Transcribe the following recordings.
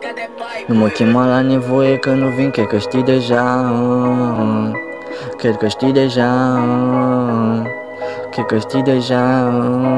Nu mă chema la nevoie că nu vin, cred că știi deja. Cred că știi deja. Cred că știi deja.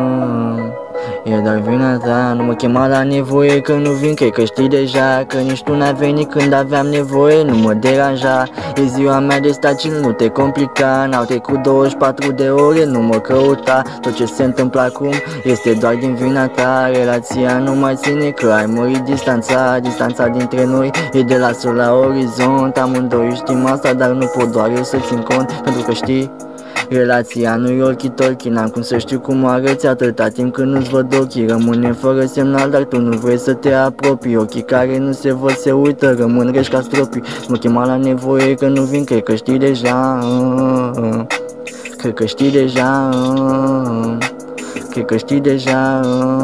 E doar vina ta. Nu mă chema la nevoie că nu vin, cred că știi deja. Că nici tu n-ai venit când aveam nevoie, nu mă deranja. E ziua mea de stacil, nu te complica. N-au trecut 24 de ore, nu mă căuta. Tot ce se întâmplă acum este doar din vina ta. Relația nu mai ține că ai mărit distanța. Distanța dintre noi e de la sol la orizont. Amândoi știm asta, dar nu pot doar eu să țin cont. Pentru că știi, relația nu-i walkie-talkie, n-am cum să știu cum arăți atâta timp când nu-ți văd ochii. Rămâne fără semnal, dar tu nu vrei să te apropii. Ochii care nu se văd se uită, rămân reși ca stropii. Mă chema la nevoie că nu vin, cred că știi deja. Cred că știi deja. Cred că știi deja.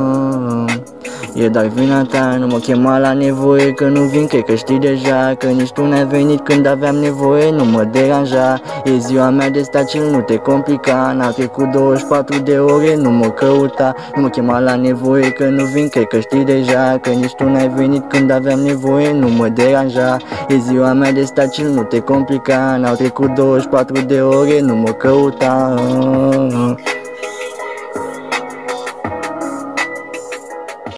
E doar vina ta, nu mă chema la nevoie că nu vin, cred că știi deja. Că nici tu n-ai venit când aveam nevoie, nu mă deranja. E ziua mea de stacil, nu te complica. N-au trecut 24 de ore, nu mă căuta. Nu mă chema la nevoie că nu vin, cred că știi deja. Că nici tu n-ai venit când aveam nevoie, nu mă deranja. E ziua mea de stacil, nu te complica. N-au trecut 24 de ore, nu mă căuta.